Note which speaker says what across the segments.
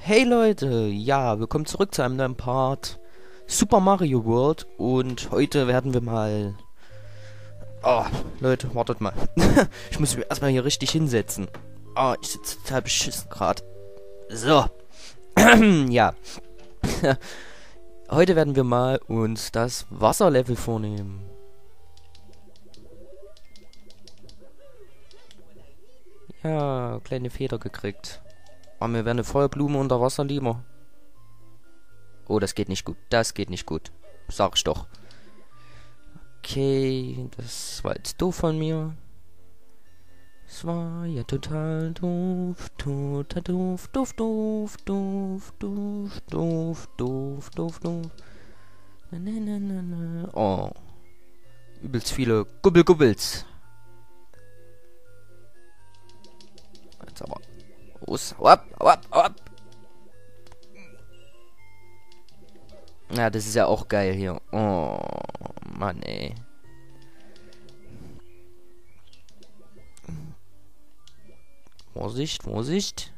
Speaker 1: Hey Leute, ja, willkommen zurück zu einem neuen Part Super Mario World und heute werden wir mal... Oh, Leute, wartet mal. Ich muss mich erstmal hier richtig hinsetzen. Oh, ich sitze total beschissen gerade. So. Ja. Heute werden wir mal uns das Wasserlevel vornehmen. Ja, kleine Feder gekriegt. Aber mir wäre eine Feuerblume unter Wasser lieber. Oh, das geht nicht gut. Das geht nicht gut. Sag ich doch. Okay, das war jetzt doof von mir. Das war ja total doof. Total doof, doof, doof, doof, doof, doof, doof, doof, doof. Na, na, na, na, na. Oh. Übelst viele Gubbels. Jetzt aber. Los. Hopp. Ja, das ist ja auch geil hier. Oh, Mann, ey. Vorsicht, Vorsicht.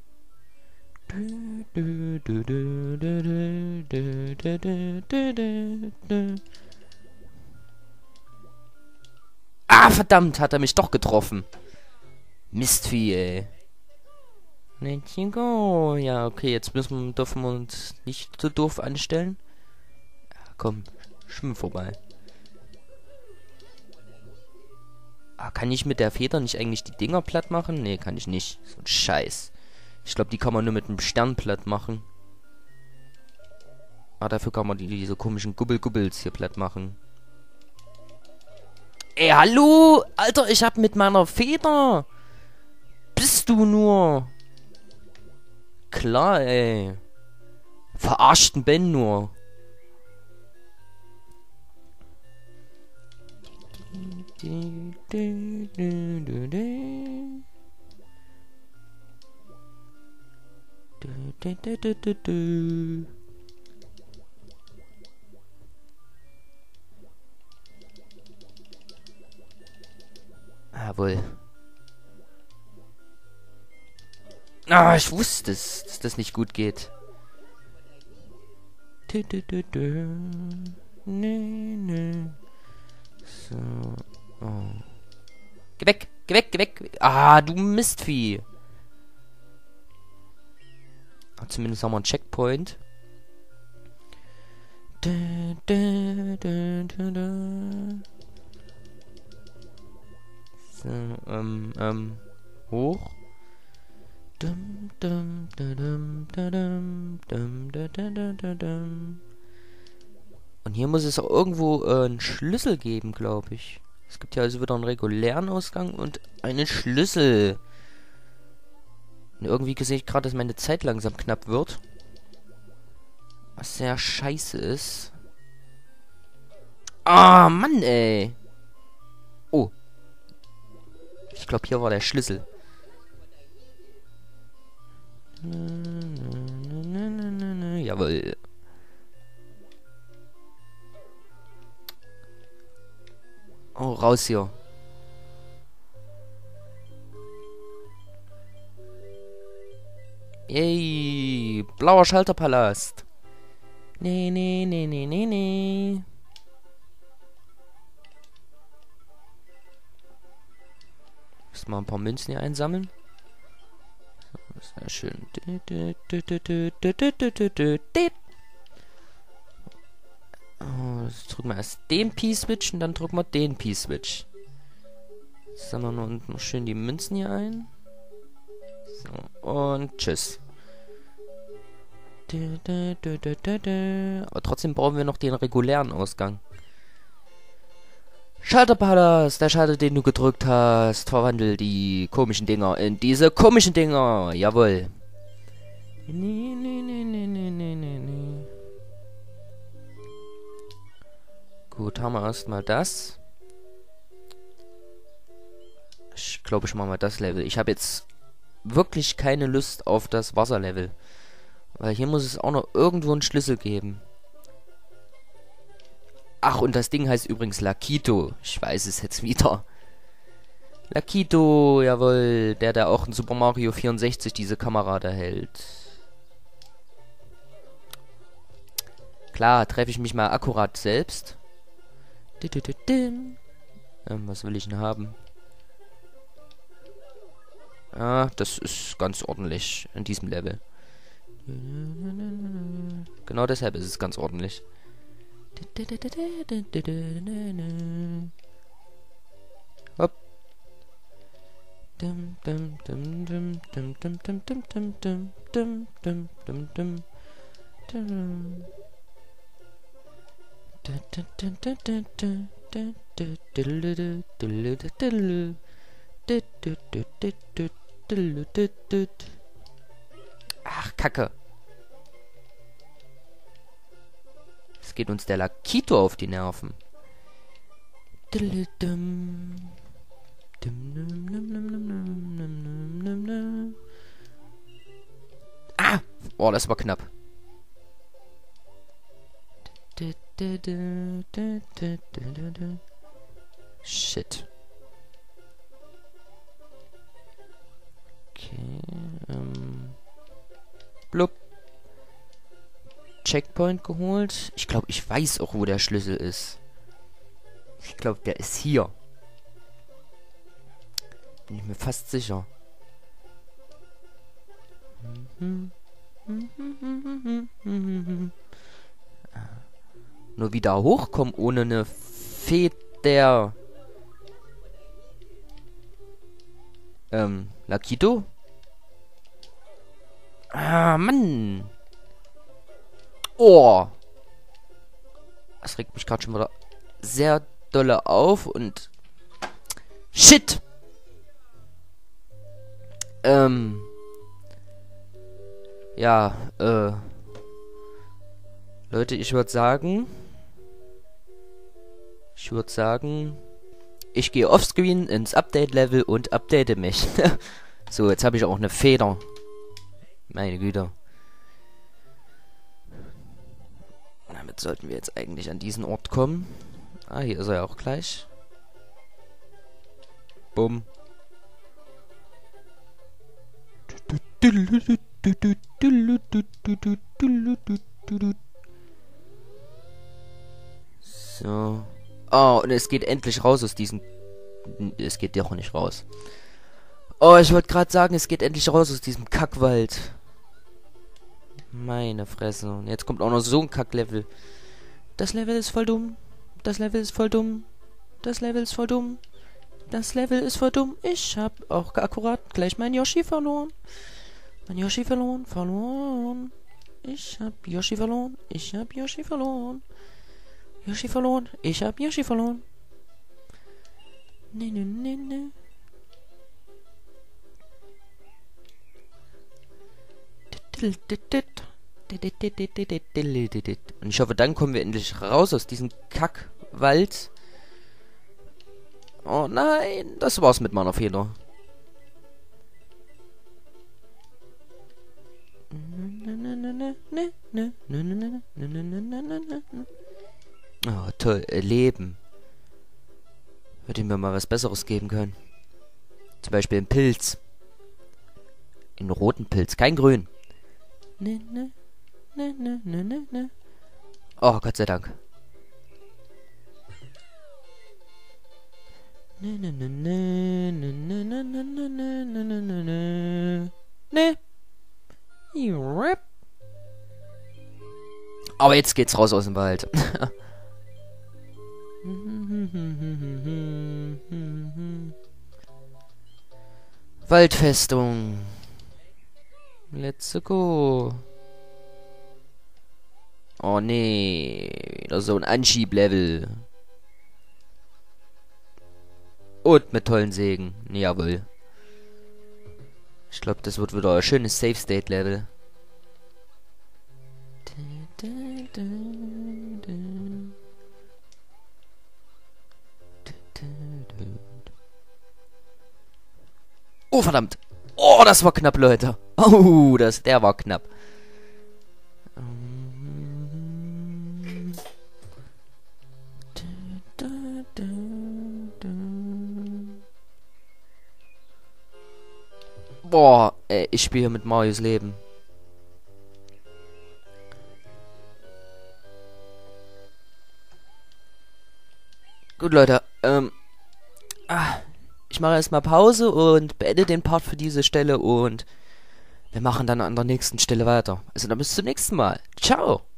Speaker 1: Ah, verdammt, hat er mich doch getroffen. Mistvieh, ey. Let you go. Ja, okay, jetzt dürfen wir uns nicht so doof anstellen. Ja, komm, schwimm vorbei. Ah, kann ich mit der Feder nicht eigentlich die Dinger platt machen? Nee, kann ich nicht. So ein Scheiß. Ich glaube, die kann man nur mit einem Stern platt machen. Ah, dafür kann man diese komischen Gubbels hier platt machen. Ey, hallo! Alter, ich hab mit meiner Feder... Bist du nur... Klar, ey. Verarschten Ben nur. Jawohl. Ah, ich wusste es, dass das nicht gut geht. Nee. So. Oh. Geh weg. Ah, du Mistvieh. Zumindest haben wir einen Checkpoint. So, hoch. Und hier muss es auch irgendwo einen Schlüssel geben, glaube ich. Es gibt ja also wieder einen regulären Ausgang und einen Schlüssel. Und irgendwie sehe ich gerade, dass meine Zeit langsam knapp wird. Was sehr scheiße ist. Ah, Mann, ey. Oh. Ich glaube, hier war der Schlüssel. Jawohl. Oh, raus hier. Yay, blauer Schalterpalast. Nee. Muss mal ein paar Münzen hier einsammeln. Sehr schön. Oh, jetzt drücken wir erst den P-Switch und dann drücken wir den P-Switch. Sammeln wir noch schön die Münzen hier ein. So, und tschüss. Aber trotzdem brauchen wir noch den regulären Ausgang. Schalterpalast, der Schalter, den du gedrückt hast, verwandelt die komischen Dinger in diese komischen Dinger. Jawohl. Nee. Gut, haben wir erstmal das. Ich glaube, ich mache mal das Level. Ich habe jetzt wirklich keine Lust auf das Wasserlevel. Weil hier muss es auch noch irgendwo einen Schlüssel geben. Ach, und das Ding heißt übrigens Lakitu. Ich weiß es jetzt wieder. Lakitu, jawohl. Der auch in Super Mario 64 diese Kamera da hält. Klar, treffe ich mich mal akkurat selbst. Was will ich denn haben? Ah, das ist ganz ordentlich in diesem Level. Genau deshalb ist es ganz ordentlich. Hopp. Ach, Kacke. Es geht uns der Lakito auf die Nerven. Ah! Oh, das war knapp. Shit. Okay, blub. Checkpoint geholt. Ich glaube, ich weiß auch, wo der Schlüssel ist. Ich glaube, der ist hier. Bin ich mir fast sicher. Nur wieder hochkommen ohne eine Feder. Lakito? Ah, Mann. Oh. Das regt mich gerade schon wieder sehr dolle auf und... Shit! Ja, Leute, ich würde sagen, ich gehe offscreen ins Update-Level und update mich. So, jetzt habe ich auch eine Feder. Meine Güte. Damit sollten wir jetzt eigentlich an diesen Ort kommen. Ah, hier ist er ja auch gleich. Bumm. So. Oh, und es geht endlich raus aus diesem... Es geht doch nicht raus. Oh, ich wollte gerade sagen, es geht endlich raus aus diesem Kackwald. Meine Fresse. Und jetzt kommt auch noch so ein Kacklevel. Das Level ist voll dumm. Das Level ist voll dumm. Das Level ist voll dumm. Das Level ist voll dumm. Ich hab auch akkurat gleich meinen Yoshi verloren. Mein Yoshi verloren. Ich hab Yoshi verloren. Ich hab Yoshi verloren. Yoshi verloren. Ich hab Yoshi verloren. Ne, ne, ne, ne. Und ich hoffe, dann kommen wir endlich raus aus diesem Kackwald. Oh nein, das war's mit meiner Feder. Oh, toll, Leben. Hätte mir mal was Besseres geben können. Zum Beispiel einen Pilz. Einen roten Pilz, kein grün. Oh, Gott sei Dank. Aber jetzt geht's raus aus dem Wald. Waldfestung. Let's go. Oh nee, wieder so ein Anschieblevel. Und mit tollen Sägen. Jawohl. Ich glaube, das wird wieder ein schönes Safe State Level. Oh, verdammt. Oh, das war knapp, Leute. Oh, der war knapp. Boah, ey, ich spiele hier mit Marios Leben. Gut, Leute, ich mache erstmal Pause und beende den Part für diese Stelle und wir machen dann an der nächsten Stelle weiter. Also dann bis zum nächsten Mal. Ciao.